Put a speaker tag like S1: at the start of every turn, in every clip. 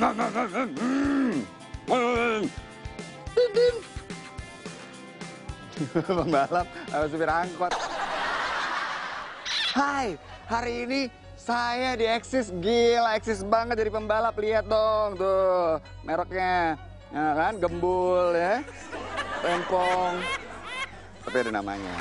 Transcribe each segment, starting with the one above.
S1: Pembalap sama supir angkot. Hai, hari ini saya di Eksis. Gila, eksis banget jadi pembalap. Lihat dong tuh mereknya, ya kan, gembul ya, rempong. Tapi ada namanya.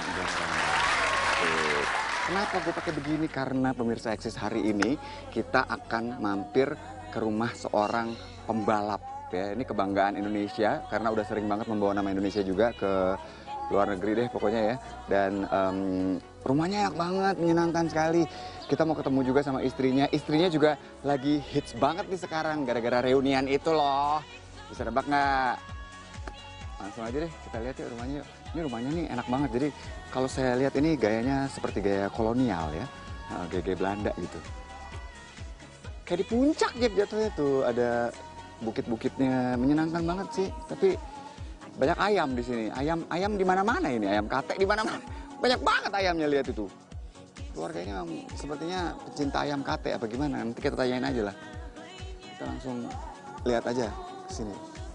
S1: Kenapa gue pakai begini? Karena pemirsa Eksis, hari ini kita akan mampir ke rumah seorang pembalap. Ya, ini kebanggaan Indonesia karena udah sering banget membawa nama Indonesia juga ke luar negeri deh pokoknya ya. Dan rumahnya enak banget, menyenangkan sekali. Kita mau ketemu juga sama istrinya. Istrinya juga lagi hits banget nih sekarang gara-gara reunian itu loh. Bisa nebak nggak? Langsung aja deh kita lihat yuk rumahnya yuk. Ini rumahnya nih enak banget. Jadi kalau saya lihat ini gayanya seperti gaya kolonial ya. Gaya Belanda gitu. Kayak di puncak gitu jatuhnya tuh. Ada bukit-bukitnya, menyenangkan banget sih. Tapi banyak ayam di sini. Ayam di mana-mana ini. Ayam kate di mana-mana. Banyak banget ayamnya, lihat itu. Keluarganya sepertinya pecinta ayam kate apa gimana. Nanti kita tanyain aja lah. Kita langsung lihat aja ke sini.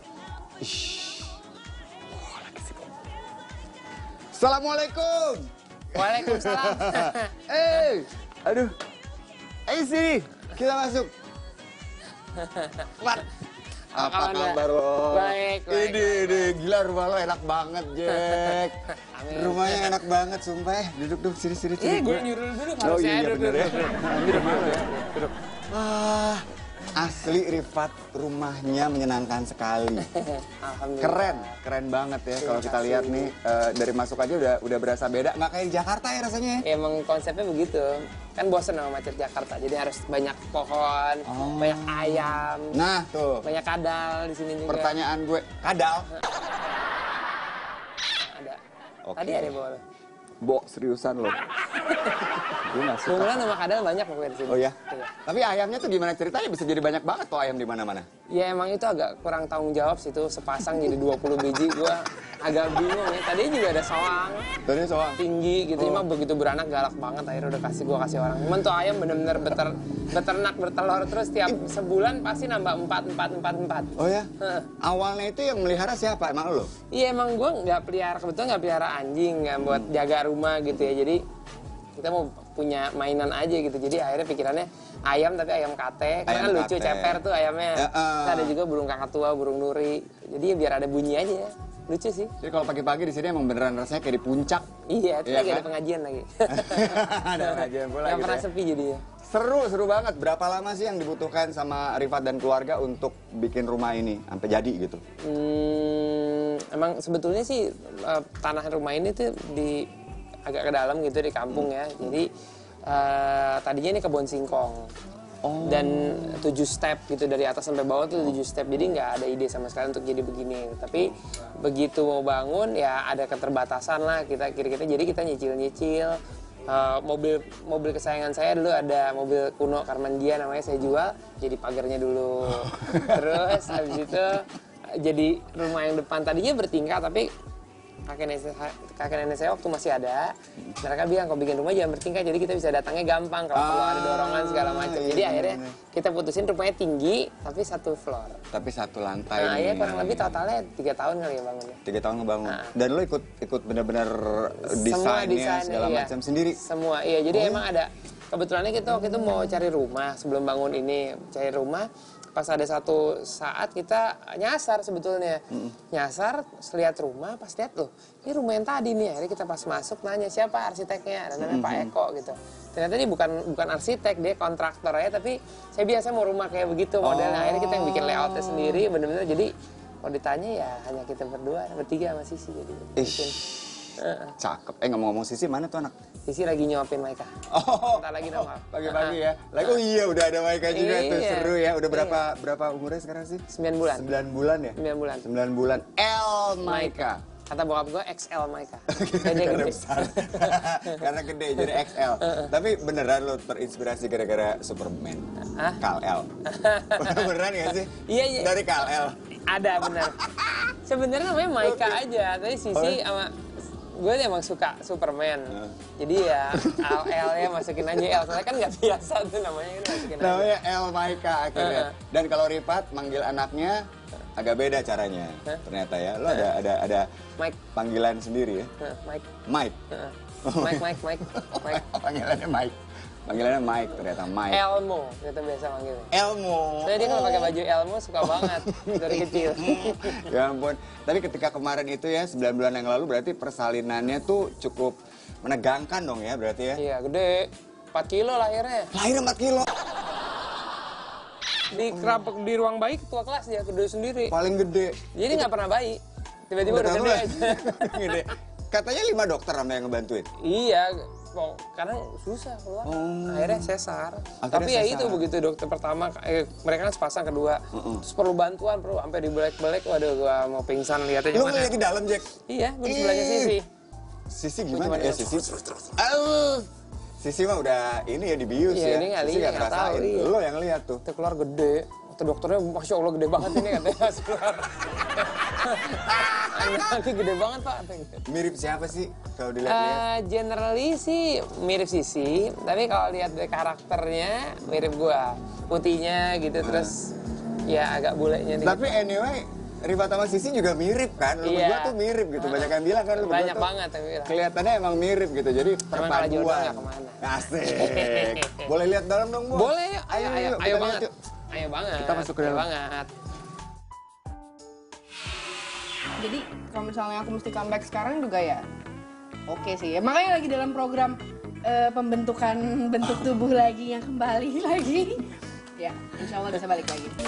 S1: Oh, lagi sibuk. Assalamualaikum.
S2: Waalaikumsalam.
S1: Aduh. Ayo sini, kita masuk. Apa kabar lo?
S2: Baik.
S1: Ini, gila rumah lo enak banget, Jack. Rumahnya enak banget, sumpah. Duduk, sini.
S2: Iya, gue nyuruh duduk.
S1: Oh iya, bener ya. Ini rumah lo ya. Duduk. Asli Rifat, rumahnya menyenangkan sekali.
S2: Alhamdulillah.
S1: Keren banget ya kalau kita lihat nih. Dari masuk aja udah berasa beda. Nggak kayak di Jakarta ya rasanya.
S2: Ya, emang konsepnya begitu. Kan bosen sama macet Jakarta, jadi harus banyak pohon, banyak ayam.
S1: Nah, tuh.
S2: Banyak kadal di sini juga.
S1: Pertanyaan gue, kadal?
S2: Ada.
S1: Oke.
S2: Tadi ada bawa lo.
S1: Bo, seriusan lo. Gue nggak suka.
S2: Kebetulan sama kadal banyak pokoknya di sini.
S1: Oh ya?
S2: Iya.
S1: Tapi ayamnya tuh gimana ceritanya bisa jadi banyak banget tuh ayam di mana-mana?
S2: Ya emang itu agak kurang tanggung jawab sih tuh, sepasang jadi 20 biji. Gua agak bingung ya. Tadi juga ada soang.
S1: Tadi soang?
S2: Tinggi gitu, cuma begitu beranak galak banget. Akhirnya udah gua kasih orang. Cuman tuh ayam bener-bener beternak, bertelur terus tiap sebulan pasti nambah 4.
S1: Oh ya? Awalnya itu yang melihara siapa? Emang lo?
S2: Iya emang gua kebetulan nggak pelihara anjing, nggak buat jaga rumah gitu ya. Jadi kita mau punya mainan aja gitu. Jadi akhirnya pikirannya ayam, tapi ayam kate. Karena kan lucu, ceper tuh ayamnya.
S1: Ya,
S2: Terus ada juga burung kakatua, burung nuri. Jadi ya biar ada bunyi aja ya. Lucu sih.
S1: Jadi kalau pagi-pagi di sini emang beneran rasanya kayak di puncak.
S2: Iya, itu
S1: Iya
S2: lagi
S1: kan?
S2: ada pengajian lagi.
S1: Ada pengajian pula
S2: Nggak
S1: gitu
S2: pernah
S1: ya.
S2: sepi jadinya.
S1: Seru banget. Berapa lama sih yang dibutuhkan sama Rifat dan keluarga untuk bikin rumah ini sampai jadi gitu?
S2: Emang sebetulnya sih tanah rumah ini tuh di agak ke dalam gitu di kampung ya. Jadi tadinya ini kebun singkong. Dan 7 step gitu dari atas sampai bawah tuh 7 step. Jadi nggak ada ide sama sekali untuk jadi begini. Tapi begitu mau bangun ya ada keterbatasan lah kita jadi kita nyicil. Mobil kesayangan saya dulu ada mobil kuno Karmandia namanya, saya jual jadi pagarnya dulu. Terus habis itu jadi rumah yang depan tadinya bertingkat, tapi kakek nenek saya waktu masih ada, mereka bilang kalau bikin rumah jangan bertingkat, jadi kita bisa datangnya gampang kalau perlu ada dorongan segala macam. Jadi akhirnya kita putusin rumahnya tinggi tapi 1 floor.
S1: Tapi 1 lantai.
S2: Nah ya kurang lebih totalnya 3 tahun kali ya bangunnya.
S1: 3 tahun ngebangun. Dan lo ikut bener-bener desainnya segala macam sendiri?
S2: Semua, iya. Jadi emang ada, kebetulannya kita waktu itu mau cari rumah sebelum bangun ini, cari rumah. Pas ada satu saat kita nyasar sebetulnya. Nyasar, lihat rumah, pas lihat loh, ini rumah yang tadi nih. Akhirnya kita pas masuk nanya siapa arsiteknya, dan namanya Pak Eko gitu. Ternyata dia bukan arsitek, dia kontraktor aja, tapi saya biasa mau rumah kayak begitu modelnya. Akhirnya kita yang bikin layoutnya sendiri, bener-bener. Jadi kalau ditanya ya hanya kita bertiga sama Sisi. Jadi bikin.
S1: Cakep. Ngomong-ngomong Sisi, mana tuh anak?
S2: Sisi lagi nyuapin Maika.
S1: Bentar
S2: lagi dong, Pak.
S1: Pagi-pagi ya. Oh iya, udah ada Maika juga tuh, seru ya. Udah berapa umurnya sekarang sih?
S2: 9 bulan.
S1: 9 bulan ya?
S2: 9 bulan.
S1: 9 bulan. Maika.
S2: Kata bokap gue XL Maika.
S1: Karena besar. Karena gede jadi XL. Tapi beneran lo terinspirasi gara-gara Superman? Kal-El. Beneran gak sih?
S2: Iya.
S1: Dari Kal-El.
S2: Ada bener. Sebenarnya namanya Maika aja, tapi Sisi sama gue emang suka Superman. Jadi ya L ya masukin aja L. Soalnya kan nggak biasa tuh namanya, ini masukin aja.
S1: Namanya El Maika akhirnya. Dan kalau Rifat manggil anaknya agak beda caranya. Ternyata ya. Lo ada
S2: Mike.
S1: panggilan sendiri ya?
S2: Mike.
S1: Mike.
S2: Mike.
S1: Panggilannya Mike. Panggilannya Mike ternyata Mike.
S2: Elmo, kita biasa manggilnya.
S1: Elmo.
S2: Soalnya dia kalau pakai baju Elmo suka banget dari kecil.
S1: Ya ampun. Tapi ketika kemarin itu ya 9 bulan yang lalu berarti persalinannya tuh cukup menegangkan dong ya berarti ya?
S2: Iya, gede. 4 kilo lahirnya.
S1: Lahir 4 kilo.
S2: Di kerapek di ruang bayi ketua kelas dia gede sendiri.
S1: Paling gede.
S2: Jadi nggak pernah bayi. Tiba-tiba udah gede aja.
S1: Gede. Katanya 5 dokter sama yang ngebantuin.
S2: Iya, karena susah keluar. Akhirnya sesar. Tapi ya itu begitu dokter pertama, mereka kan sepasang kedua, terus perlu bantuan, perlu sampai dibelek-belek. Waduh, gua mau pingsan lihatnya.
S1: Lu ngeliat di dalam, Jack?
S2: Iya, gua di sebelahnya Sisi.
S1: Sisi gimana ya Sisi? Sisi mah udah ini ya dibius
S2: Iya,
S1: ya.
S2: ini nggak
S1: Sisi
S2: lihat,
S1: nggak
S2: nggak tahu,
S1: ngerasain.
S2: iya.
S1: Lo yang lihat tuh.
S2: Itu keluar gede. Kata dokternya, Masya Allah gede banget ini katanya pas keluar. Ini gede banget Pak.
S1: Mirip siapa sih kalau dilihat-lihat?
S2: Generally sih mirip Sisi, tapi kalau lihat dari karakternya mirip gua. Putihnya gitu, terus ya agak bulenya dikit.
S1: Tapi anyway, Rifat sama Sisi juga mirip kan? Lu berdua tuh mirip gitu. Banyak yang bilang kan lu berdua
S2: Banyak
S1: tuh
S2: banget yang bilang.
S1: kelihatannya emang mirip gitu. Jadi
S2: Emang kalau jodoh
S1: perpaduan.
S2: nggak kemana.
S1: Asik. Boleh lihat dalam dong, Bos?
S2: Boleh, ayo
S1: kita
S2: banget.
S1: lihat yuk.
S2: Ayo banget.
S1: Kita masuk ke dalam.
S2: Ayo banget.
S3: Jadi kalau misalnya aku mesti comeback sekarang juga ya oke sih. Ya, makanya lagi dalam program pembentukan bentuk tubuh lagi yang kembali lagi. Ya, insya Allah bisa balik lagi.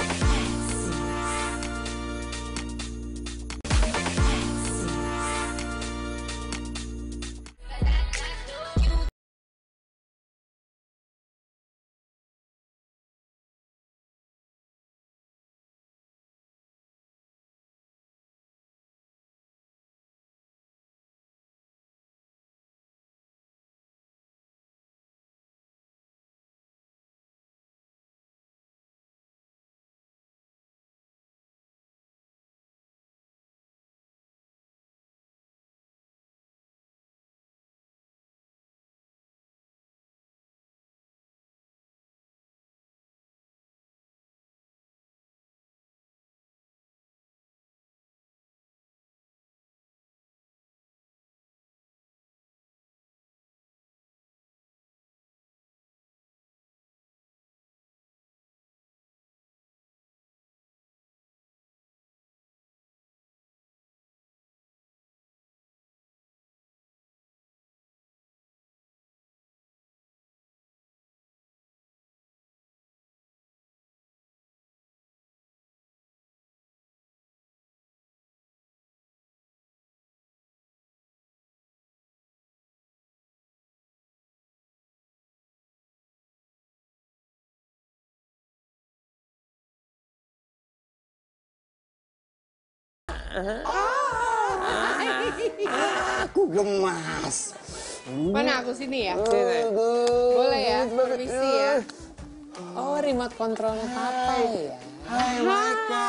S1: Aku gemas.
S3: Mana aku sini ya?
S2: Sini.
S3: Boleh ya? Permisi ya.
S2: Oh, remote controlnya papa ya.
S1: Hai Maika.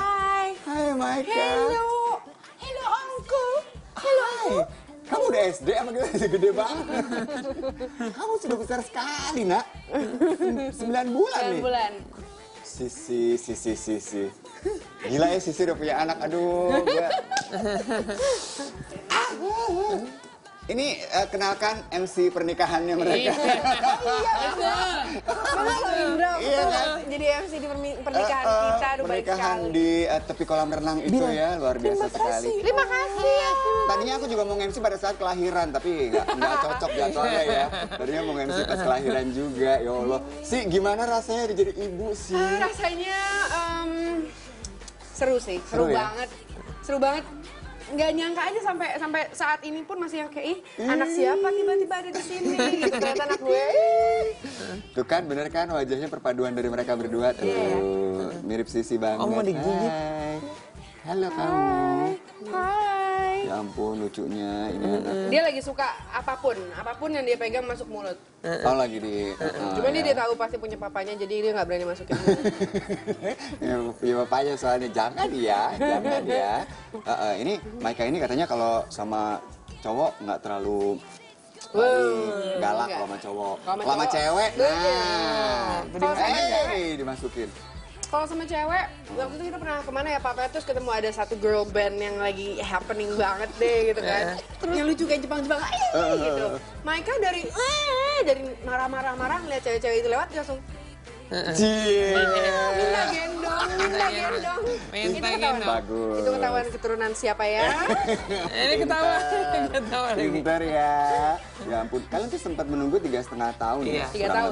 S1: Hai Maika.
S3: Hello. Hello Uncle. Hello Uncle.
S1: Kamu udah SD apa gimana? Gede banget. Kamu sudah besar sekali, Nak. 9 bulan nih.
S3: 9 bulan.
S1: Sisi. Gila ya Sisi udah punya anak. Aduh, gua. Ini kenalkan MC pernikahannya mereka.
S3: Mana lo Indra?
S1: Iya, kan?
S3: Jadi MC di pernikahan kita. Aduh baik
S1: Pernikahan
S3: sekali.
S1: di tepi kolam renang itu ya, luar biasa sekali.
S3: Terima kasih.
S1: Tadinya aku juga mau MC pada saat kelahiran, tapi nggak cocok jadwalnya ya. Tadinya mau MC pas kelahiran juga, ya Allah. Si, gimana rasanya jadi ibu sih?
S3: Rasanya seru sih,
S1: Seru
S3: seru
S1: ya?
S3: banget. Seru banget. Nggak nyangka aja sampai saat ini pun masih yang kayak anak siapa tiba-tiba ada di sini gitu, ternyata anak gue.
S1: Tuh kan, bener kan wajahnya perpaduan dari mereka berdua tuh. Mirip Sisi banget.
S2: Oh, mau digigit.
S1: Hai. Halo kamu.
S3: Hai.
S1: Ya ampun lucunya ini anak.
S3: Dia lagi suka apapun yang dia pegang masuk mulut.
S1: Oh lagi di.
S3: Cuma dia tahu pasti punya papanya, jadi dia nggak berani masukin mulut.
S1: Ya, punya bapaknya soalnya jangan ya. Ini Maika ini katanya kalau sama cowok nggak terlalu galak
S3: enggak.
S1: kalau sama cowok.
S3: Kalau sama
S1: Kalau sama
S3: cowok,
S1: cewek,
S3: Kalau sama
S1: dimasukin.
S3: Kalau sama cewek, waktu itu kita pernah kemana ya Papa, terus ketemu ada satu girl band yang lagi happening banget deh gitu kan. Terus yang lucu kayak Jepang-Jepang gitu. Maika dari marah-marah ngeliat cewek-cewek itu lewat dia langsung minta gendong.
S2: Minta gendong.
S1: Bagus.
S3: Itu ketahuan keturunan siapa ya?
S2: Ini ketawa lagi.
S1: Pinter ya. Ya ampun, kalian tuh sempat menunggu 3,5 tahun
S2: Iya.
S1: ya?
S3: 3 tahun,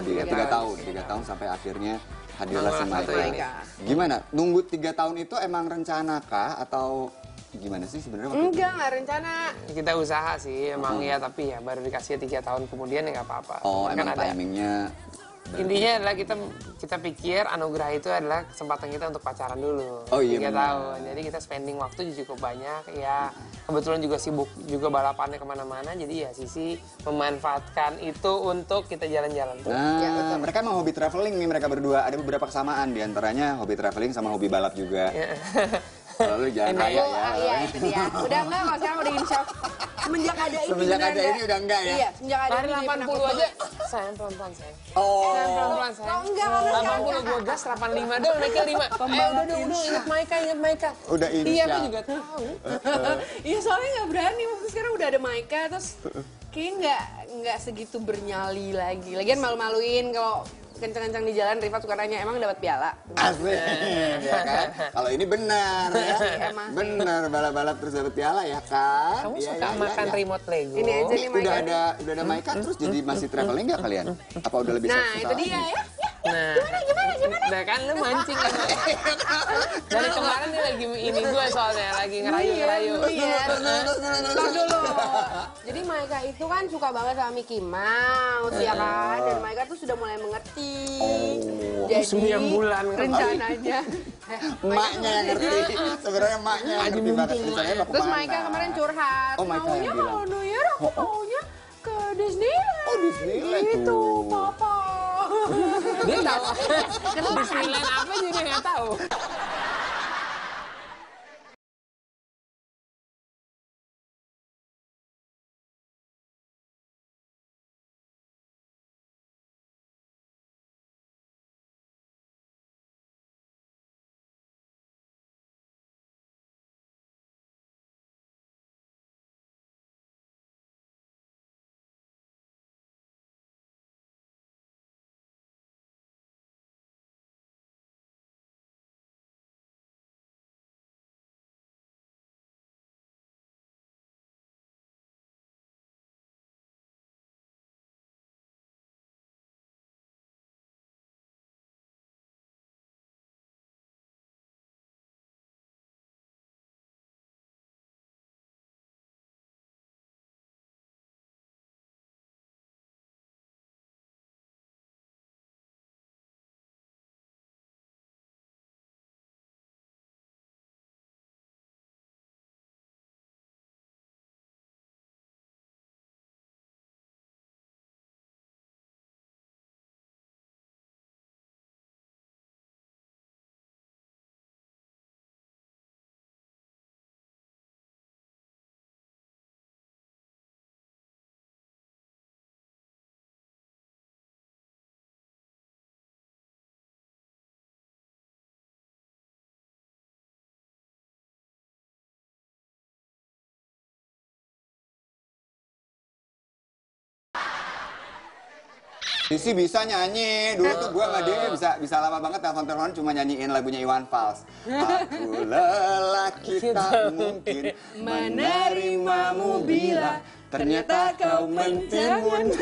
S1: 3 tahun sampai akhirnya hadirlah si
S2: Satu
S1: Maika.
S2: ini.
S1: Gimana? Nunggu 3 tahun itu emang rencana kah atau gimana sih sebenarnya? waktu itu?
S3: Nggak rencana.
S2: Kita usaha sih emang ya, tapi ya baru dikasih 3 tahun kemudian ya nggak apa-apa.
S1: Oh,
S2: Kan
S1: emang
S2: ada.
S1: timingnya.
S2: Intinya adalah kita pikir anugerah itu adalah kesempatan kita untuk pacaran dulu.
S1: Oh, iya,
S2: 3
S1: benar.
S2: tahun. Jadi kita spending waktu cukup banyak. Ya kebetulan juga sibuk juga balapannya kemana-mana. Jadi ya Sisi memanfaatkan itu untuk kita jalan-jalan.
S1: Nah, mereka emang hobi traveling nih mereka berdua. Ada beberapa kesamaan diantaranya hobi traveling sama hobi balap juga. Kalau lu jangan kaya ya.
S3: Iya itu dia. Udah enggak kok sekarang udah insya semenjak ada ini.
S1: Semenjak
S3: beneran
S1: ada
S3: enggak.
S1: ini udah enggak ya?
S3: Iya, semenjak ada
S2: Lari
S3: ini. dia pernah
S2: 80 aja. Sayang pelan-pelan sayang.
S1: Oh.
S2: Sayang pelan-pelan sayang.
S3: Oh, enggak, karena
S2: 80 gue gas 85 dong, naiknya 5. Udah, ingat Maika.
S1: Udah
S2: Iya,
S1: inisial.
S2: aku juga tahu.
S3: Iya soalnya nggak berani waktu sekarang udah ada Maika terus kayaknya nggak segitu bernyali lagi. Lagian malu-maluin kalau kencang-kencang di jalan Rifa suka nanya emang dapat piala.
S1: Asik, ya kan? Kalau ini benar ya.
S3: emang sih.
S1: Benar balap-balap terus dapat piala ya kan?
S2: Kamu
S1: Iya,
S2: suka
S1: iya,
S2: makan
S1: iya.
S2: remote Lego?
S3: Ini aja nih Maika.
S1: Udah ada Maika terus jadi masih traveling nggak kalian? Apa udah lebih
S3: Nah
S1: susah?
S3: itu dia ya.
S2: Nah, gimana? Kan lu mancing kan. Dari kemarin nih lagi ini gue soalnya lagi ngerayu-ngerayu.
S3: Iya. Ntar dulu. Jadi Maika itu kan suka banget sama Mickey Mouse ya kan. Dan Maika tuh sudah mulai mengerti. Jadi
S2: 9 bulan kan.
S3: rencananya.
S1: Emaknya yang ngerti. Sebenarnya emaknya yang ngerti banget rencananya mau
S3: Terus
S1: kemana.
S3: Maika kemarin curhat.
S1: Oh, Maika yang
S3: Maunya
S1: bilang.
S3: kalau New Year aku maunya ke Disneyland.
S1: Oh, Disneyland
S3: Gitu,
S1: tuh.
S3: Papa.
S2: Dia tahu. Disneyland apa juga nggak tahu.
S1: Sisi bisa nyanyi, dulu tuh gue sama dia bisa lama banget telepon-teleponan cuma nyanyiin lagunya Iwan Fals. Aku lelaki tak mungkin menerimamu bila ternyata kau mentimun.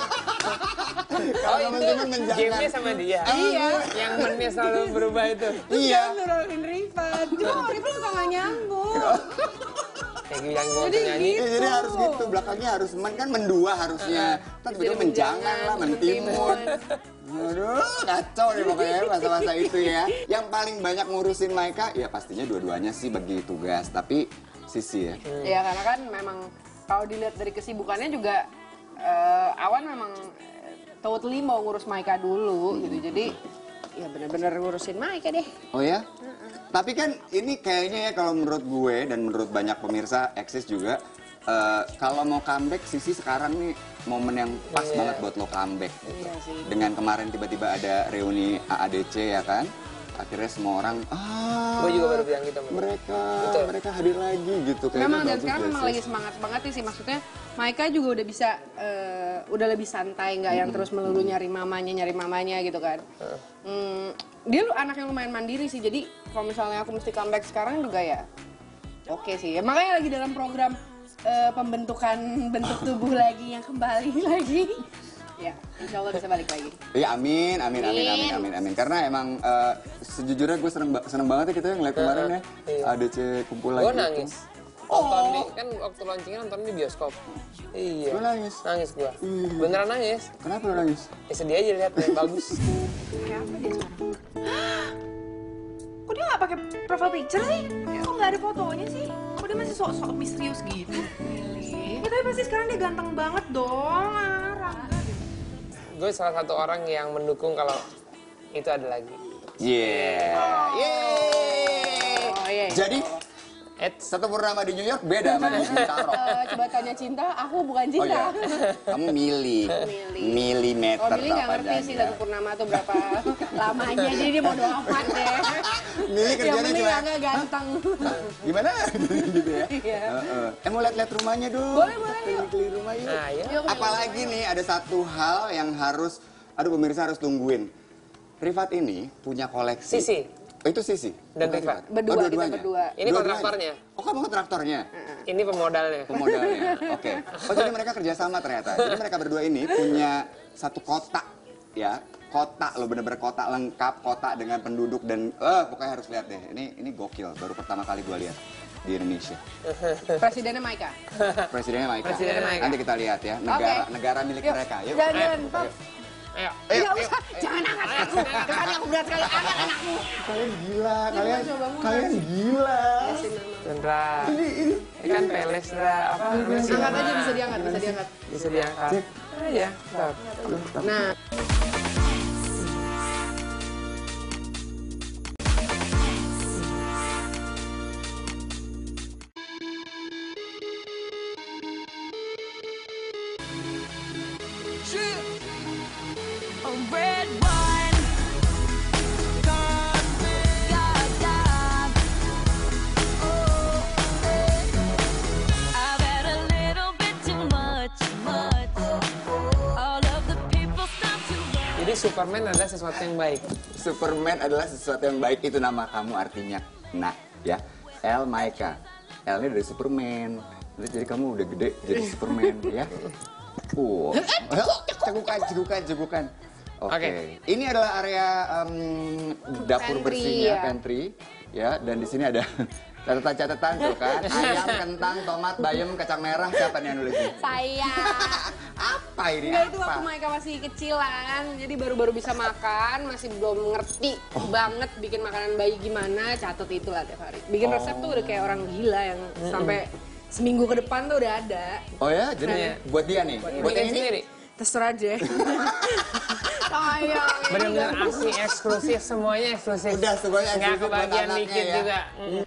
S2: Oh itu game-nya sama dia?
S3: Iya.
S2: Yang mennya selalu berubah itu?
S1: Iya.
S3: Nurulin Rifa. Cuma Rifa suka nggak nyambung.
S2: Kayak yang gue nyanyi.
S1: Jadi harus gitu, belakangnya harus kan mendua harusnya. Tapi itu menjangan lah, mentimun. Aduh, kacau nih pokoknya masa-masa itu ya. Yang paling banyak ngurusin Maika, ya pastinya dua-duanya sih bagi tugas. Tapi Sisi ya.
S3: Ya karena kan memang kalau dilihat dari kesibukannya juga Awan memang totally mau ngurus Maika dulu gitu. Jadi ya benar-benar ngurusin Maika deh.
S1: Oh ya? Tapi kan ini kayaknya ya kalau menurut gue dan menurut banyak pemirsa Eksis juga, kalau mau comeback Sisi sekarang nih momen yang pas
S2: Iya.
S1: banget buat lo comeback gitu.
S3: Iya sih.
S1: Dengan kemarin tiba-tiba ada reuni AADC ya kan, akhirnya semua orang
S2: Gue juga baru bilang gitu. sama dia. Betul.
S1: mereka hadir lagi gitu. Kayaknya
S3: Memang dan
S1: bagus
S3: sekarang
S1: ya,
S3: memang
S1: Sis.
S3: lagi semangat sih, maksudnya Maika juga udah bisa udah lebih santai, nggak yang terus melulu nyari mamanya gitu kan. Dia anak yang lumayan mandiri sih, jadi kalau misalnya aku mesti comeback sekarang juga ya oke sih. Ya, makanya lagi dalam program pembentukan bentuk tubuh lagi yang kembali lagi. Ya, insya Allah bisa balik lagi.
S1: Iya, amin. Karena emang sejujurnya gue seneng banget ya kita ngeliat kemarin ya ADC kumpul lagi.
S2: Gue nangis. Nonton di, kan waktu launchingnya nonton di bioskop. Iya.
S1: Lu nangis?
S2: Nangis gue. Beneran nangis.
S1: Kenapa lu nangis?
S2: Ya sedih aja lihat deh, bagus.
S4: Kayak apa dia sekarang? Kok dia nggak pakai profile picture sih? Kok nggak ada fotonya sih? Kok dia masih sok-sok misterius gitu? Ya tapi pasti sekarang dia ganteng banget dong, Rangga.
S2: Gue salah satu orang yang mendukung kalau itu ada lagi.
S1: Yeah. Yeay.
S3: Oh iya.
S1: Jadi satu purnama di New York beda sama di Bintaro.
S3: Coba tanya cinta, aku bukan
S1: Oh
S3: cinta.
S1: iya, kamu milimeter.
S3: Oh, Mili nggak ngerti sih satu purnama tuh berapa lamanya, jadi dia bodo amat deh.
S1: Mili
S3: Yang
S1: kerjanya
S3: penting
S1: cuma
S3: agak ganteng.
S1: gimana gitu ya.
S3: Iya.
S1: Mau lihat-lihat rumahnya dong.
S3: Boleh, yuk.
S1: Keliling rumah yuk.
S2: Nah, ya.
S3: Yuk,
S1: Apalagi nih ada satu hal yang harus, aduh pemirsa harus tungguin. Rifat ini punya koleksi.
S2: Sisi.
S1: Oh, itu Sisi.
S2: Dan
S1: Bukan
S2: Rifat.
S3: Berdua, kita
S1: dua-duanya?
S3: berdua.
S2: Ini kontraktornya.
S1: Oh, kamu kontraktornya?
S2: Ini pemodalnya.
S1: Pemodalnya. Oke. Oh, jadi mereka kerjasama ternyata. Jadi mereka berdua ini punya satu kotak, ya. Kota lo bener-bener kota lengkap, kota dengan penduduk dan pokoknya harus lihat deh. Ini gokil. Baru pertama kali gue lihat di Indonesia.
S3: Presidennya Maika.
S1: Presidennya Maika.
S2: Presidennya Maika.
S1: Nanti kita lihat ya negara milik mereka. Yuk.
S3: Jalan, Pak.
S2: Ayo.
S3: Nggak usah, jangan angkat aku. Kesannya aku berat sekali, angkat anakmu.
S1: Kalian gila,
S3: coba mulai.
S1: kalian gila.
S2: Sandra. Ini kan peles lah. Apa?
S3: Angkat aja, bisa diangkat.
S2: Bisa diangkat. Aja. Bentar.
S3: Nah,
S5: Red wine, God, God. Oh, I've had a little bit too much. All of the people stop to run.
S2: Jadi Superman adalah sesuatu yang baik.
S1: Superman adalah sesuatu yang baik, itu nama kamu artinya. Nah, ya. El Maika. L ini dari Superman. Jadi kamu udah gede jadi Superman, ya. Cegukan. Oke.
S2: Oke.
S1: Ini adalah area dapur
S3: Pantry,
S1: bersihnya,
S3: ya.
S1: pantry, ya. Dan di sini ada catatan-catatan tuh kan. Ayam, kentang, tomat, bayam, kacang merah. Siapa nih yang nulis?
S3: saya.
S1: Apa ini?
S3: Enggak, itu
S1: Apa?
S3: waktu Maika masih kecilan, jadi baru-baru bisa makan, masih belum ngerti banget bikin makanan bayi gimana, catat itu lah tiap hari. Bikin resep tuh udah kayak orang gila yang sampai seminggu ke depan tuh udah ada.
S1: Oh ya, jadi buat dia nih. Buat
S2: Bikin
S1: yang ini?
S2: sendiri.
S3: Terserah aja. Sayang.
S2: Bener-bener asli eksklusif, semuanya eksklusif.
S1: Udah, semuanya
S2: Nggak
S1: eksklusif buat
S2: kebagian
S1: anaknya
S2: dikit
S1: ya.
S2: juga.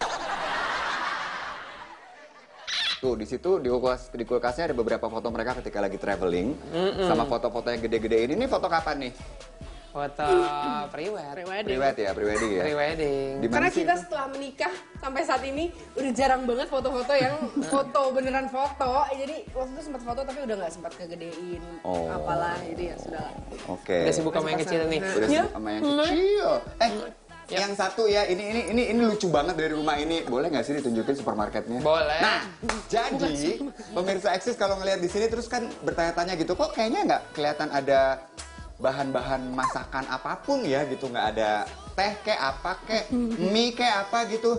S1: Tuh di situ di kulkasnya ada beberapa foto mereka ketika lagi traveling, sama foto-foto yang gede-gede ini. Ini foto kapan nih?
S2: Foto pre-wed.
S1: Pre-wed ya, pre-wedding ya.
S2: Pre-wedding.
S1: Di mana
S3: Karena
S1: sih
S3: kita
S1: itu?
S3: setelah menikah sampai saat ini udah jarang banget foto-foto yang foto beneran foto. Jadi waktu itu sempat foto tapi udah nggak sempat kegedein
S1: Oh.
S3: apalah. Jadi ya sudah.
S1: Oke.
S2: Udah sibuk sama yang kecil nih.
S1: Udah
S3: Ya.
S1: sama yang kecil. Yang satu ya, ini lucu banget dari rumah ini. Boleh nggak sih ditunjukin supermarketnya?
S2: Boleh.
S1: Nah, jadi pemirsa Eksis kalau ngelihat di sini terus kan bertanya-tanya gitu, kok kayaknya nggak kelihatan ada bahan-bahan masakan apapun ya gitu, nggak ada teh kayak apa kayak mie kayak apa gitu.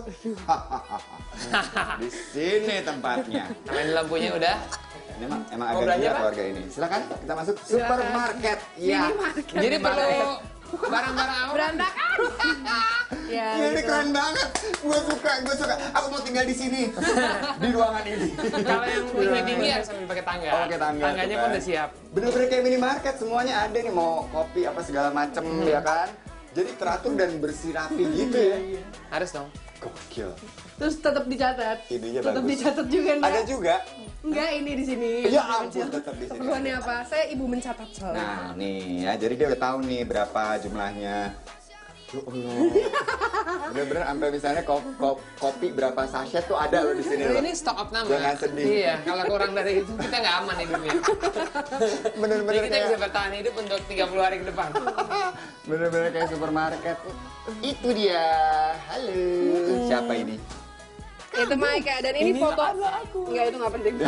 S1: Di sini tempatnya.
S2: Main lampunya udah.
S1: Ini emang
S2: Mau
S1: agak
S2: belanja,
S1: gila
S2: Pak?
S1: keluarga ini. Silakan kita masuk supermarket. Ya.
S2: Jadi perlu barang-barang apa?
S3: Berantakan. Ya,
S1: Ya, ini
S3: gitu.
S1: keren banget. Gue suka. Aku mau tinggal di sini. Di ruangan ini.
S2: Kalau yang tinggi harus sambil pakai tangga.
S1: Oh, pakai tangga,
S2: Tangganya
S1: tuh
S2: pun
S1: kan.
S2: udah siap.
S1: Bener-bener kayak minimarket, semuanya ada nih, mau kopi apa segala macem ya kan. Jadi teratur dan bersih rapi gitu ya.
S2: Harus dong.
S1: Gokil.
S3: Terus tetap dicatat.
S1: Idenya
S3: Tetap
S1: bagus.
S3: dicatat juga enggak?
S1: Ada juga.
S3: Enggak, ini di sini.
S1: Ya ampun, tetap di sini.
S3: Keperluannya apa? Saya ibu mencatat soalnya.
S1: Nah nih ya, jadi dia udah tahu nih berapa jumlahnya. Ya Allah. Bener-bener sampai misalnya kopi berapa sachet tuh ada loh di sini loh.
S2: Ini stock of nama.
S1: Jangan sedih.
S2: Iya, kalau kurang dari itu kita nggak aman hidupnya.
S1: Bener-bener
S2: Jadi kita
S1: kayak
S2: bisa bertahan hidup untuk 30 hari ke depan.
S1: bener-bener kayak supermarket. Itu dia. Halo. Siapa ini?
S3: Itu Maika dan ini foto aku. Enggak, itu nggak penting.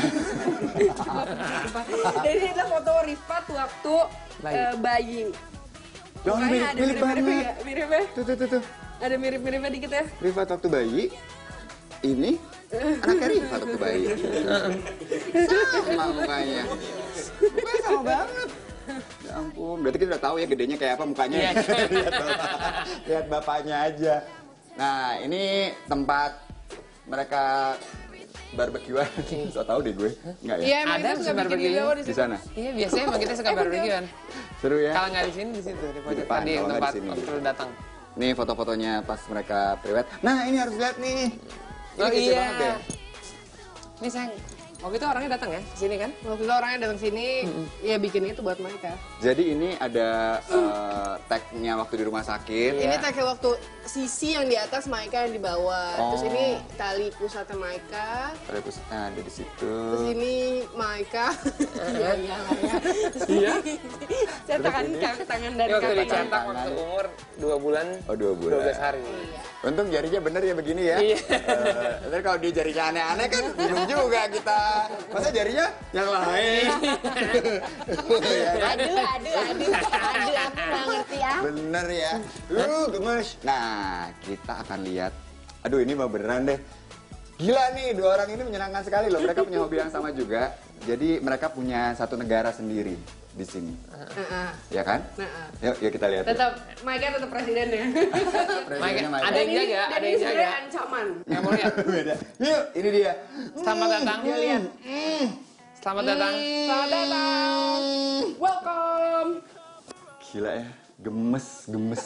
S3: Dan ini adalah foto Rifat waktu bayi.
S1: Jangan
S3: Makanya ada
S1: mirip-mirip
S3: mirip-mirip
S1: banget.
S3: ya, miripnya.
S1: Tuh.
S3: Ada mirip-miripnya dikit ya.
S1: Rifat waktu bayi. Ini anaknya Rifat waktu bayi. Sama mukanya. Mukanya sama banget. Ya ampun, berarti kita udah tahu ya gedenya kayak apa mukanya.
S2: Iya.
S1: Lihat bapaknya aja. Nah, ini tempat mereka barbekyuan. So tau deh gue. Enggak ya?
S3: Iya, emang
S2: Ada
S3: kita suka
S2: sebar
S3: bikin
S2: begini.
S3: video di
S1: Di
S3: situ.
S1: sana.
S2: Iya, biasanya emang kita suka barbekyuan.
S1: Seru ya?
S2: Kalau nggak di sini di situ di pojok
S1: depan,
S2: tadi
S1: kalau nggak
S2: tempat
S1: di sini.
S2: waktu lu datang.
S1: Nih foto-fotonya pas mereka priwet. Nah, ini harus lihat nih. Ini
S2: Oh
S1: kece
S2: iya.
S1: banget deh.
S2: Ini sayang. Waktu itu orangnya datang ya, sini kan?
S3: Waktu itu orangnya datang sini, ya bikin itu buat Maika.
S1: Jadi ini ada tag-nya waktu di rumah sakit.
S3: Ini tag waktu sisi yang di atas, Maika yang di bawah.
S1: Oh.
S3: Terus ini tali pusatnya Maika.
S1: Ada pusatnya ada di situ.
S3: Terus ini Maika. Iya, iya lah ya. Iya. Cetakan tangan dari
S2: Ini waktu
S3: kakak.
S2: dicetak waktu umur 2 bulan,
S1: Oh, 2 bulan.
S2: 12 hari.
S1: Untung jarinya bener ya begini ya.
S2: Iya.
S1: Ntar kalau dia jarinya aneh-aneh kan bingung juga kita. Masa jarinya yang lain? Ya kan?
S3: Aduh, aku nggak ngerti ya.
S1: Bener ya. Gemes. Nah, kita akan lihat. Aduh, ini mah beneran deh. Gila nih, dua orang ini menyenangkan sekali loh. Mereka punya hobi yang sama juga. Jadi mereka punya satu negara sendiri di sini. Ya kan? Yuk kita lihat.
S3: Tetap, Maika tetap presiden ya.
S1: Presidennya Mike.
S2: Ada yang jaga,
S3: Dan
S2: ada
S3: ini
S2: yang jaga.
S3: sebenarnya ancaman.
S2: Nggak mau lihat.
S1: Beda. Yuk, ini dia.
S2: Selamat datang.
S3: Dia lihat.
S2: Selamat datang.
S3: Selamat datang. Welcome.
S1: Gila ya. Gemes.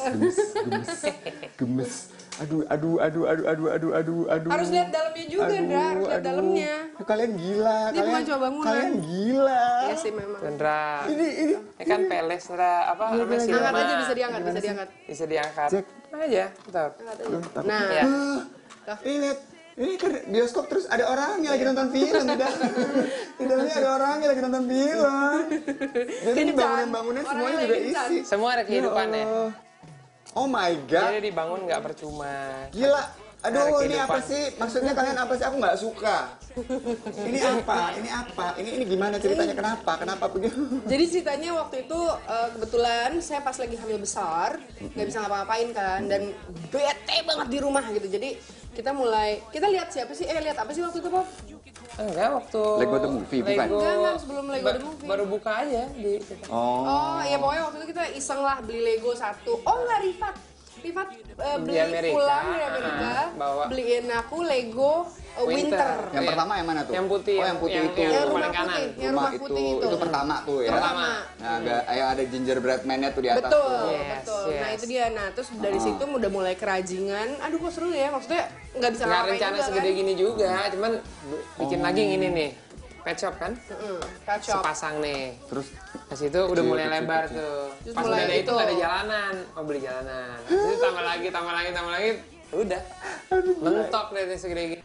S1: Aduh.
S3: Harus lihat dalamnya juga, Dra. Harus lihat dalamnya.
S1: Kalian gila.
S3: Ini bukan cuma bangunan.
S1: Kalian gila.
S3: Iya sih memang.
S2: Sandra.
S1: Ini.
S2: Ini kan peles, Sandra. Apa namanya sih?
S3: Angkat aja, bisa diangkat, bisa diangkat.
S2: Bisa diangkat.
S1: Cek.
S2: Aja, bentar.
S3: Angkat aja. Nah,
S2: Ya.
S1: Ini lihat. Ini kan bioskop terus ada orangnya lagi nonton film di dalam. Di dalamnya ada orangnya lagi nonton film. Jadi ini bangunan-bangunan semuanya
S3: Orangnya
S1: juga
S3: lagi kencan.
S1: isi.
S2: Semua ada kehidupannya.
S1: Ya Allah. Oh my god.
S2: Jadi dibangun nggak percuma.
S1: Gila.
S2: Ada
S1: Aduh, ini
S2: kehidupan.
S1: apa sih? Maksudnya kalian apa sih? Aku nggak suka. Ini apa? Ini gimana ceritanya? Kenapa begitu?
S3: jadi ceritanya waktu itu kebetulan saya pas lagi hamil besar, nggak bisa ngapa-ngapain kan, dan bete banget di rumah gitu. Jadi kita lihat siapa sih? Lihat apa sih waktu itu, Pop?
S2: Enggak, waktu
S1: Lego the Movie, bukan?
S3: Enggak, sebelum Lego the Movie.
S2: Baru buka aja di
S3: Oh, ya pokoknya waktu itu kita iseng lah beli Lego satu. Oh enggak, Rifat beli
S2: Amerika.
S3: pulang dari Amerika,
S2: Bawa.
S3: beliin aku Lego Winter.
S1: Yang
S2: Iya.
S1: pertama yang mana tuh?
S2: Yang putih,
S1: Oh, yang putih
S2: yang-
S1: itu.
S2: yang
S3: Yang rumah
S2: paling kanan.
S3: putih, yang rumah putih itu.
S1: pertama tuh ya.
S2: Pertama.
S1: Nah, yang ada gingerbread man-nya tuh di atas.
S3: Betul,
S1: tuh.
S2: Yes,
S3: betul. Nah
S2: yes.
S3: itu dia. Nah terus dari situ udah mulai kerajingan. Aduh kok seru ya, maksudnya nggak bisa
S2: nggak
S3: ngapain
S2: rencana
S3: juga
S2: segede
S3: kan.
S2: gini juga, cuman bikin lagi yang ini nih. Pet shop kan?
S3: Kacau.
S2: Sepasang nih.
S1: Terus
S2: Pas itu udah
S1: Kecil,
S2: mulai
S1: kecil,
S2: lebar
S1: kecil.
S2: tuh.
S3: Terus
S2: Pas
S3: mulai
S2: udah ada itu
S3: itu.
S2: nggak ada jalanan. Mau beli jalanan. Terus tambah lagi. Udah. Mentok deh segede gini.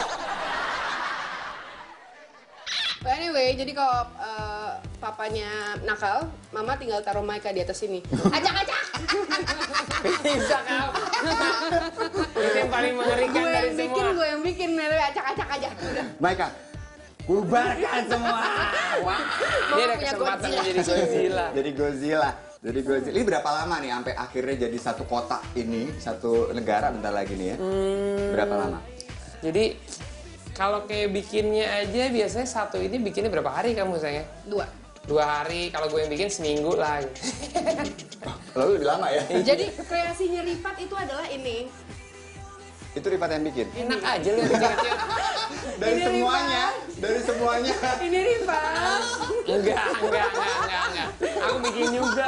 S3: But anyway, jadi kalau papanya nakal, mama tinggal taruh Maika di atas sini. Acak-acak!
S2: Bisa kan? Itu yang paling mengerikan dari semua.
S3: gue yang bikin, acak-acak aja. Udah.
S1: Maika, bubarkan semua. Wah.
S2: Dia ada
S3: punya
S2: kesempatan
S3: Godzilla.
S2: menjadi Godzilla.
S1: Jadi Godzilla. Ini berapa lama nih sampai akhirnya jadi satu kota ini, satu negara bentar lagi nih ya? Berapa lama?
S2: Jadi kalau kayak bikinnya aja biasanya satu ini bikinnya berapa hari kamu sayang?
S3: 2.
S2: 2 hari, kalau gue yang bikin seminggu lah.
S1: Lalu lebih lama ya?
S3: Jadi kreasinya Rifat itu adalah ini.
S1: Itu Rifat yang bikin.
S2: Enak aja lu yang kecil-kecil.
S1: Dari semuanya.
S3: Ini Rifat.
S2: Enggak. Aku bikin juga.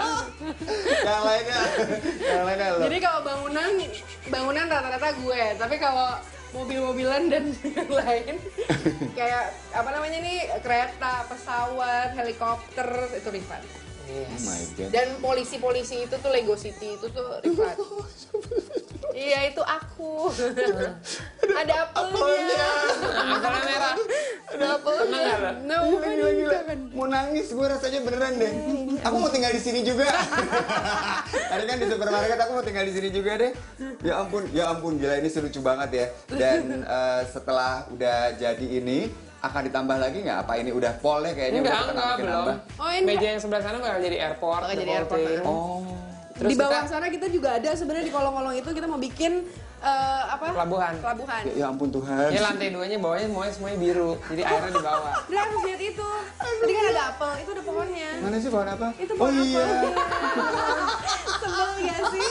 S1: yang lainnya lo.
S3: Jadi kalau bangunan rata-rata gue. Tapi kalau mobil-mobilan dan yang lain. Kayak apa namanya nih, kereta, pesawat, helikopter, itu Rifat.
S1: Oh my god.
S3: Dan polisi-polisi itu tuh Lego City itu tuh Rifat. Iya, itu aku. Ada apelnya.
S2: Apelnya merah.
S1: Ada apelnya.
S3: No,
S1: Gila. Mau nangis gue rasanya beneran deh. Aku mau tinggal di sini juga. Tadi kan di supermarket aku mau tinggal di sini juga deh. Ya ampun, gila ini lucu banget ya. Dan setelah udah jadi ini akan ditambah lagi nggak? Apa ini udah full deh kayaknya?
S2: Enggak,
S1: udah makin
S2: belum.
S1: nambah?
S3: Oh, ini
S2: Meja yang sebelah sana bakal jadi airport.
S3: Bakal
S2: the
S3: jadi
S2: whole
S3: airport,
S2: thing.
S1: Oh.
S2: Terus
S3: di bawah
S2: kita-
S3: sana kita juga ada sebenarnya di kolong-kolong itu kita mau bikin apa?
S2: Pelabuhan.
S3: Pelabuhan.
S1: Ya ampun Tuhan.
S2: Ya lantai 2-nya bawahnya semuanya biru. Jadi airnya di bawah.
S3: Udah harus lihat itu. Tadi kan ada apel, itu ada pohonnya.
S1: Mana sih pohon apa?
S3: Itu
S1: Oh
S3: pohon
S1: iya.
S3: Sebel gak sih?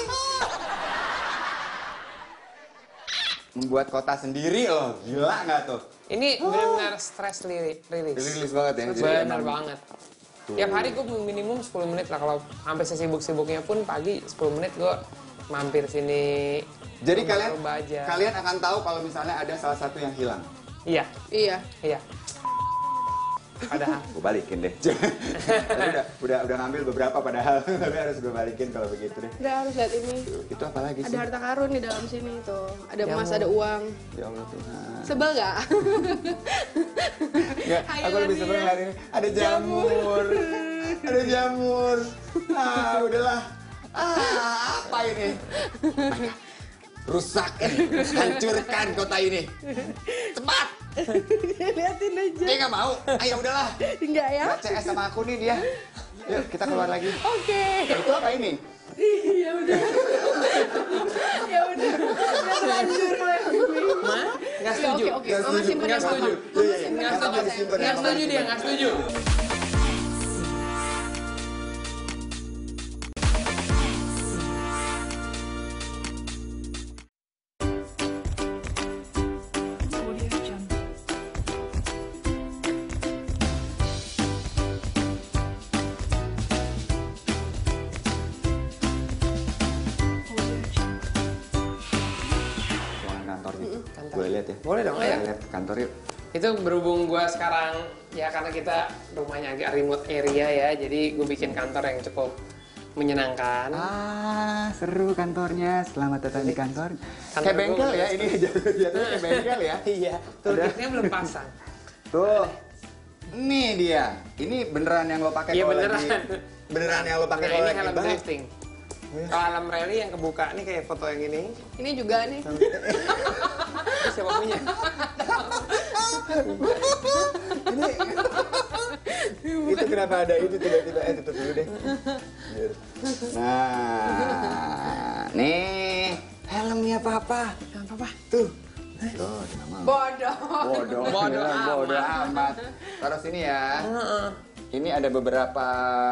S1: Membuat kota sendiri loh. Gila nggak tuh?
S2: Ini benar-benar stress rilis.
S1: Rilis banget ya. Jadi
S2: Benar
S1: emang-
S2: banget. Tiap hari gue minimum 10 menit lah. Kalau sampai sesibuk-sibuknya pun pagi 10 menit gue mampir sini.
S1: Jadi kalian
S2: rubah aja.
S1: kalian akan tahu kalau misalnya ada salah satu yang hilang.
S2: Iya,
S3: Iya.
S2: iya. Padahal.
S1: Gue balikin deh. Tapi udah ngambil beberapa padahal. Tapi harus gue balikin kalau begitu deh.
S3: Udah harus lihat ini.
S1: Itu apa lagi sih?
S3: Ada harta karun di dalam sini tuh. Ada
S2: Ya
S3: emas,
S2: ampun.
S3: ada uang.
S1: Ya Allah Tuhan.
S3: Sebel gak?
S1: Nggak, aku
S3: Hayalan
S1: lebih seneng
S3: dia.
S1: ngeliat ini. Ada jamur. Ada jamur. Ah, udahlah. Ah, apa ini? Rusakkan, hancurkan kota ini. Cepat.
S3: Liatin aja.
S1: Dia nggak mau. Ayo udahlah.
S3: Enggak ya?
S1: Nggak CS sama aku nih dia. Yuk kita keluar lagi.
S3: Oke.
S1: Itu apa ini?
S3: Ya udah. Ya udah. Udah terlanjur lah.
S2: Mah? Nggak
S3: Ya,
S2: setuju.
S3: oke, oke. Mama simpen
S2: Nggak
S3: ya, Mama.
S2: setuju.
S1: Iya, iya.
S2: Nggak setuju.
S1: Apa disimpan?
S2: Nggak setuju dia, nggak setuju.
S1: Ruangan kantor gitu.
S2: Kantor.
S1: Gue lihat ya.
S2: Boleh dong, ayo.
S1: Kita lihat kantor yuk.
S2: Itu berhubung gue sekarang, ya karena kita rumahnya agak remote area ya, jadi gue bikin kantor yang cukup menyenangkan.
S1: Ah, seru kantornya. Selamat datang di kantor.
S2: Kantor
S1: Kayak bengkel
S2: gua
S1: ya, ini jatuhnya kayak bengkel ya.
S2: Iya, toolkitnya belum pasang.
S1: Tuh. Nih dia. Ini beneran yang lo pakai
S2: Iya,
S1: kalau
S2: beneran.
S1: lagi. Beneran yang lo pakai
S2: Nah,
S1: kalau
S2: ini
S1: lagi
S2: helm
S1: balap.
S2: drifting. Kalau helm rally yang kebuka, nih kayak foto yang ini.
S3: Ini juga nih.
S2: Itu siapa punya?
S1: Itu kenapa ada itu tiba-tiba tutup dulu deh. Nah, nih helmnya papa.
S2: Yang apa?
S1: Tuh. Tuh, sama.
S3: Bodoh.
S1: Bodoh,
S2: Bodoh
S1: bodoh amat. Taruh sini ya. Ini ada beberapa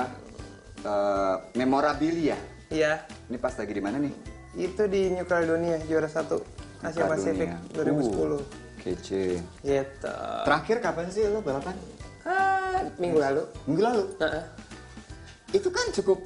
S1: memorabilia.
S2: Iya,
S1: Ini pas lagi di mana nih?
S2: itu di New Caledonia, juara 1 Asia Pasifik 2010.
S1: Kece.
S2: Gitu.
S1: Terakhir kapan sih lo balapan?
S2: Minggu lalu.
S1: Minggu lalu.
S2: Heeh.
S1: Itu kan cukup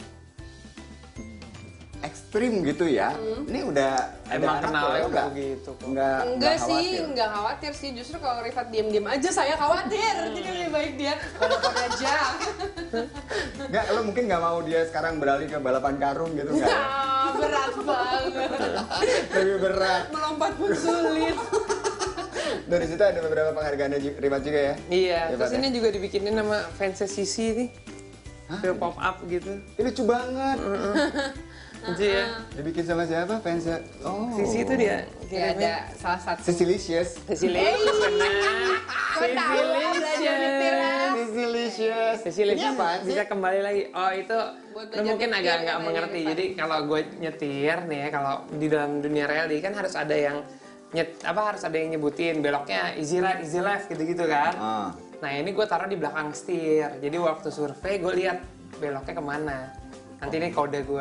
S1: ekstrim gitu ya. Ini udah ada
S2: Emang
S1: anak
S2: kenal
S1: lo,
S2: ya
S1: nggak?
S2: begitu kok.
S3: Enggak sih,
S1: khawatir.
S3: enggak khawatir sih. Justru kalau Rifat diem-diem aja saya khawatir. Jadi lebih baik dia balapan aja.
S1: Nggak, lo mungkin nggak mau dia sekarang beralih ke balapan karung gitu nggak?
S3: Ah, berat banget.
S1: Lebih berat.
S3: Melompat pun sulit.
S1: Dari situ ada beberapa penghargaan Rifat juga ya?
S2: Iya,
S1: Ya,
S2: terus
S1: Pak,
S2: ini juga dibikinin nama fansnya Sisi nih. Kayak pop up gitu.
S1: Ini lucu banget.
S2: Lucu ya.
S1: Dibikin sama siapa fansnya? Oh.
S2: Sisi itu dia.
S3: Ya ada salah satu.
S1: Sisilicious.
S2: Sisilicious, benar.
S3: Kau tahu belajar nyetir ah.
S1: Sisilicious.
S2: Sisilicious
S1: Ini apaan sih?
S2: bisa kembali lagi. Oh itu
S3: Buat
S2: lu
S3: belajar
S2: mungkin
S3: nyetir
S2: agak
S3: ya,
S2: nggak
S3: belajar
S2: mengerti.
S3: nyetir.
S2: Jadi kalau gue nyetir nih ya, kalau di dalam dunia rally kan harus ada yang harus ada yang nyebutin beloknya easy right, easy left gitu-gitu kan.
S1: Ah.
S2: Nah ini gue taruh di belakang setir. Jadi waktu survei gue lihat beloknya kemana. Nanti ini kode gue.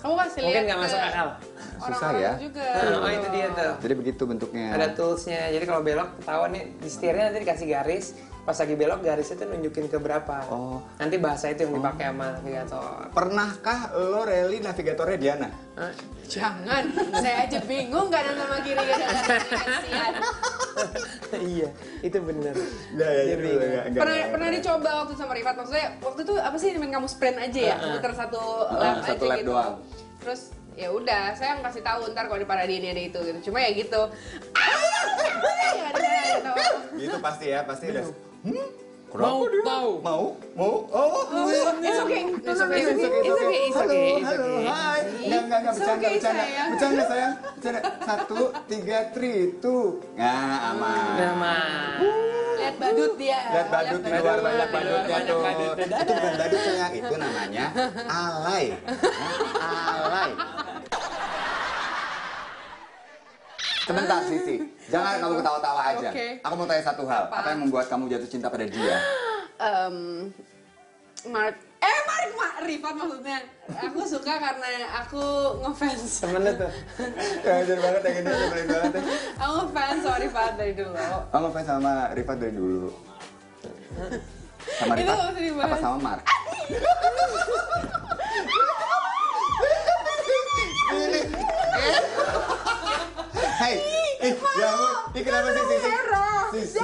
S3: Kamu kasih lihat
S2: Mungkin nggak masuk akal.
S1: Susah ya.
S3: juga.
S2: Oh itu dia tuh.
S1: Jadi begitu bentuknya.
S2: Ada toolsnya, jadi kalau belok ketahuan nih di setirnya nanti dikasih garis. Pas lagi belok garisnya tuh nunjukin ke berapa.
S1: Oh.
S2: Nanti bahasa itu yang dipakai sama navigator.
S1: Pernahkah lo rally navigatornya Diana?
S2: Hah?
S3: Jangan, saya aja bingung kanan sama kiri kasihan.
S2: Iya, itu bener.
S3: Pernah dicoba waktu sama Rifat, maksudnya waktu itu apa sih main kamu sprint aja ya, muter satu lap
S1: satu
S3: aja
S1: lap
S3: gitu.
S1: doang.
S3: Terus ya udah, saya ngasih tahu ntar kalau di Paradis ini ada itu gitu. Cuma ya gitu. Ya, ada.
S1: Gitu pasti ya, pasti udah.
S2: Mau tahu?
S1: Mau? Oh,
S3: It's okay. It's okay. It's
S1: Halo,
S3: okay.
S1: halo, hai. Enggak,
S3: It's
S1: bercanda,
S3: okay,
S1: bercanda.
S3: sayang.
S1: Bercanda, sayang. Bercanda. 1, 3, 3, 2. Nah, aman.
S2: Nama.
S3: Lihat badut dia.
S1: Lihat badut di luar, banyak badutnya
S2: banyak
S1: tuh.
S2: badutnya.
S1: Itu bukan badut, sayang. Itu namanya alay. Hah? Alay. Sebentar, Sisi. Jangan kamu ketawa-tawa aja.
S3: Oke.
S1: Aku mau tanya satu hal.
S3: Apa?
S1: Apa yang membuat kamu jatuh cinta pada dia?
S3: Mark Rifat maksudnya. Aku suka karena aku ngefans.
S2: Temennya tuh.
S1: Ngajar banget yang ini, nyebelin banget ya.
S3: Aku ngefans sama Rifat dari dulu.
S1: Kamu ngefans sama Rifat dari dulu? Sama
S3: Itu
S1: Rifat?
S3: nggak usah dibahas.
S1: Apa sama Mark? Hai, ya ampun, ini kenapa sih Sisi? Sisi,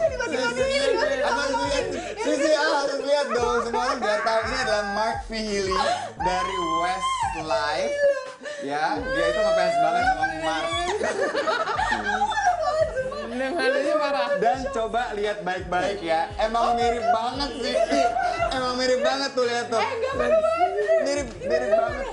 S1: Sisi harus lihat dong, semua orang biar tahu ini adalah Mark Fihili dari Westlife. Ya, dia itu ngefans banget sama Mark.
S2: Ini malunya parah.
S1: Dan coba lihat baik-baik ya, emang mirip banget Sisi. Emang mirip banget tuh, lihat tuh. Mirip banget.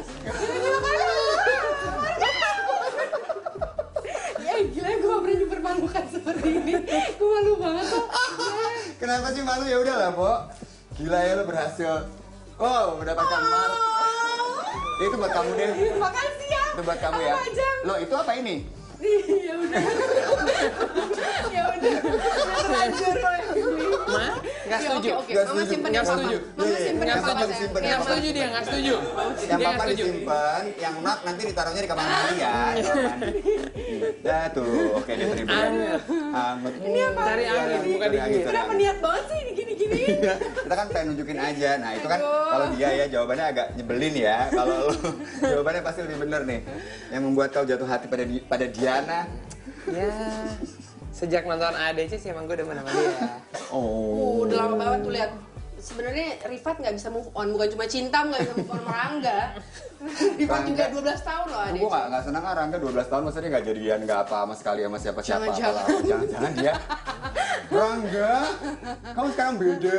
S3: Ya gila, gue gak pernah dipermalukan seperti ini. Gue malu banget tuh.
S1: Kenapa sih malu? Ya udahlah, Po. Gila ya lo berhasil. Oh, mendapatkan Mark. Itu buat kamu deh.
S3: Makasih ya.
S1: Itu buat kamu ya.
S3: Pajang.
S1: Lo itu apa ini?
S3: Ya udah. Ya udah. Udah terlanjur loh yang ini.
S2: Mah? Nggak
S3: Ya,
S2: setuju.
S3: Oke,
S1: Nggak
S3: Mama
S1: setuju.
S3: simpen
S2: Nggak
S3: yang
S2: setuju.
S3: Mama simpen
S1: Nggak
S3: yang
S1: setuju,
S3: Papa.
S1: simpen.
S2: Nggak setuju dia, nggak setuju.
S1: Yang
S2: Dia nggak
S1: papa
S2: setuju.
S1: disimpan, yang not nanti ditaruhnya di kamar mandi ya. Dah tuh, oke dia terima.
S2: Anget.
S1: Anget.
S2: Cari angin, bukan
S1: Cari angin,
S2: dingin.
S1: cari
S3: Kenapa
S1: angin.
S3: niat banget sih gini-gini?
S1: Kita kan pengen nunjukin aja. Nah itu kan
S3: Aduh.
S1: kalau dia ya jawabannya agak nyebelin ya. Kalau lo jawabannya pasti lebih bener nih. Yang membuat kau jatuh hati pada Diana.
S2: Ya, sejak nonton ADC sih emang gue demen sama dia.
S1: Oh.
S3: Udah lama banget tuh lihat. Sebenarnya Rifat nggak bisa move on, bukan cuma cinta nggak bisa move on sama Rangga. Rifat juga 12 tahun loh
S1: Gue
S3: adek.
S1: nggak senang kan Rangga 12 tahun maksudnya nggak jadian nggak apa sama sekali sama siapa-siapa.
S3: Jangan-jangan.
S1: Apalah. Jangan-jangan dia. Rangga, kamu sekarang beda.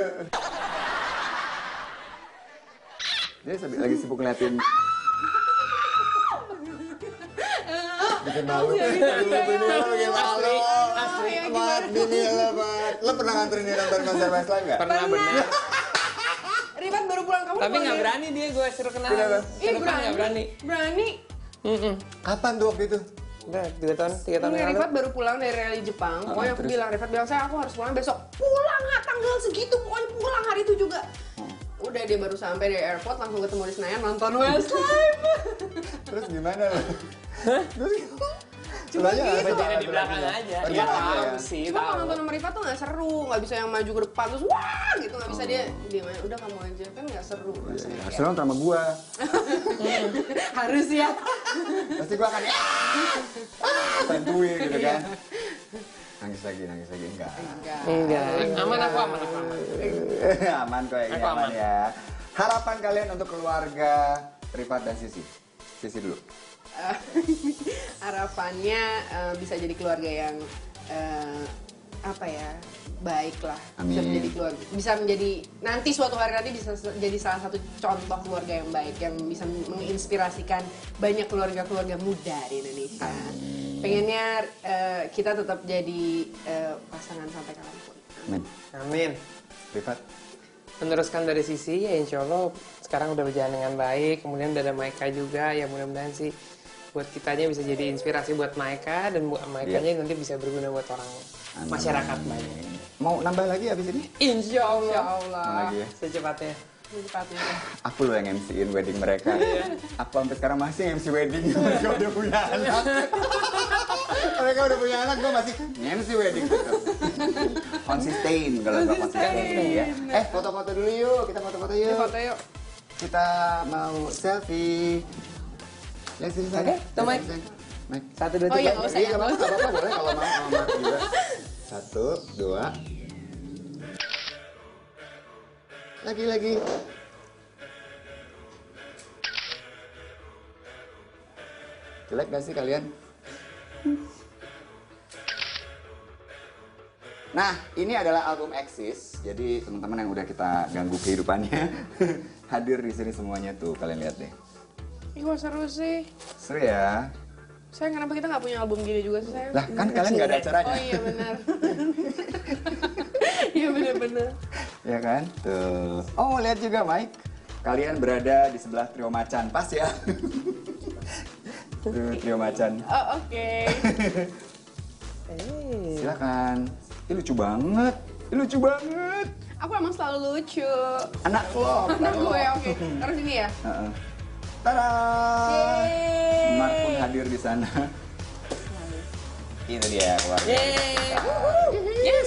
S1: Dia lagi sibuk ngeliatin. Bikin malu. Bikin malu.
S2: Asli.
S1: Mat, gini lah, Mat. Lo pernah nganterin dia nonton konser Westlife nggak?
S2: Pernah bener.
S3: Rifat baru pulang kamu.
S2: Tapi nggak berani dia gue suruh kenalan.
S1: Kenapa?
S2: Ke depan nggak berani.
S3: Berani.
S1: Kapan tuh waktu itu?
S2: Udah 3 tahun
S3: Ini
S2: yang lalu.
S3: Rifat baru pulang dari rally Jepang. Pokoknya aku
S1: terus?
S3: bilang, Rifat bilang, saya aku harus pulang besok. Pulang nggak tanggal segitu, pokoknya pulang hari itu juga. Udah dia baru sampai dari airport, langsung ketemu di Senayan nonton Westlife.
S1: Terus gimana lo? Terus
S3: Cuma
S1: Sulanya
S3: gitu.
S1: apa?
S2: Berdiri di belakang aja.
S1: Oh, di
S2: Iya
S1: belakang
S2: tahu
S1: ya.
S2: sih,
S3: Cuma kalau
S2: tahu.
S3: nonton sama Rifat tuh nggak seru, nggak bisa yang maju ke depan terus wah gitu, nggak bisa dia main. Udah kamu aja kan nggak seru. rasanya.
S1: Harusnya nonton sama gua.
S3: Harus ya.
S1: Pasti gua akan bantuin gitu kan. Nangis lagi enggak.
S2: Enggak. Aman aku aman.
S1: Aman kok ini
S2: Aku
S1: aman
S2: aman.
S1: ya. Harapan kalian untuk keluarga Rifat dan Sisi. Sisi dulu.
S3: Harapannya bisa jadi keluarga yang apa ya, baik lah. Bisa
S1: Amin.
S3: menjadi keluarga, bisa menjadi nanti suatu hari nanti bisa jadi salah satu contoh keluarga yang baik yang bisa menginspirasikan banyak keluarga-keluarga muda di Indonesia. Pengennya kita tetap jadi pasangan sampai kapanpun.
S1: Amin.
S2: Amin.
S1: Rifat.
S2: Meneruskan dari Sisi ya insya Allah sekarang udah berjalan dengan baik. Kemudian udah ada Maika juga ya mudah-mudahan sih buat kitanya bisa jadi inspirasi buat Maika dan buat Maikanya nanti bisa berguna buat orang
S1: Amin.
S2: masyarakat banyak.
S1: Mau nambah lagi habis ini?
S2: Insya Allah.
S3: Ya Allah.
S1: Mau lagi ya?
S2: Secepatnya.
S3: beli sepatunya.
S1: Aku loh yang MC-in wedding mereka. Aku sampai sekarang masih MC wedding. Mereka udah punya anak. Mereka udah punya anak, gue masih MC wedding tetap. Konsisten kalau nggak konsisten ya. Foto-foto dulu yuk. Kita foto-foto yuk.
S3: Foto yuk.
S1: Kita mau selfie. Ya sini saya.
S2: Oke, tuh, Mike.
S1: Mike.
S2: 1, 2, 3.
S3: Oh iya, nggak usah
S1: Iya,
S3: ya.
S1: nggak apa-apa, boleh kalau mau sama Mark juga. 1, 2. Lagi. Jelek gak sih kalian? Nah, ini adalah album Exist. Jadi teman-teman yang udah kita ganggu kehidupannya hadir di sini semuanya tuh. Kalian lihat deh.
S3: Ih, kok seru sih.
S1: Seru ya.
S3: Sayang, kenapa kita nggak punya album gini juga sih, sayang?
S1: Lah, kan kalian nggak ada acaranya.
S3: Oh iya benar. Iya benar-benar.
S1: Ya kan? Tuh. Oh, lihat juga Mike. Kalian berada di sebelah Trio Macan. Pas ya. Tuh, Trio Macan.
S3: Oh oke.
S1: Silakan. Ini lucu banget. Ini lucu banget.
S3: Aku emang selalu lucu.
S1: Anak lo.
S3: Anak gue ya, oke. Taruh sini ya.
S1: Heeh. Tada!
S3: Yeay.
S1: Mark pun hadir di sana. Itu dia keluarga.
S3: Yes.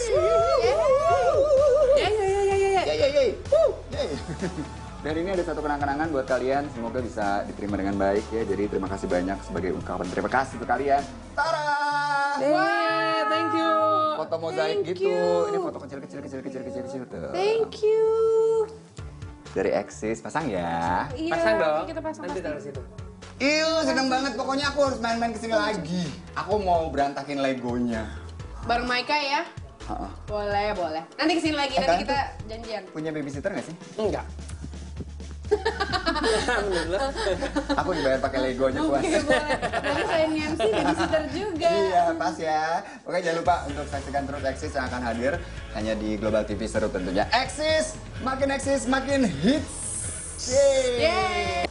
S3: Ya.
S1: Yeay. Dan ini ada satu kenang-kenangan buat kalian. Semoga bisa diterima dengan baik ya. Jadi terima kasih banyak sebagai ungkapan terima kasih untuk kalian. Tada!
S2: Thank you.
S1: Foto mozaik
S3: Thank
S1: gitu.
S3: you.
S1: Ini foto kecil tuh.
S3: Thank you.
S1: Dari Exist, pasang ya.
S3: Iya,
S2: Pasang dong.
S3: Kita pasang
S2: Nanti
S3: pasti.
S2: taruh situ.
S1: Seneng banget. Pokoknya aku harus main-main kesini lagi. Aku mau berantakin Legonya.
S3: Bareng Maika ya.
S1: Heeh.
S3: Boleh. Nanti kesini lagi, nanti
S1: Kalian
S3: kita janjian.
S1: Punya babysitter nggak sih?
S2: Enggak. Alhamdulillah.
S1: Aku dibayar pakai Legonya puas.
S3: Oke, boleh. Nanti saya MC babysitter juga.
S1: Iya, pas ya. Oke, jangan lupa untuk saksikan terus Exist yang akan hadir hanya di Global TV Seru tentunya. Exist, makin hits. Yeay.
S3: Yeay.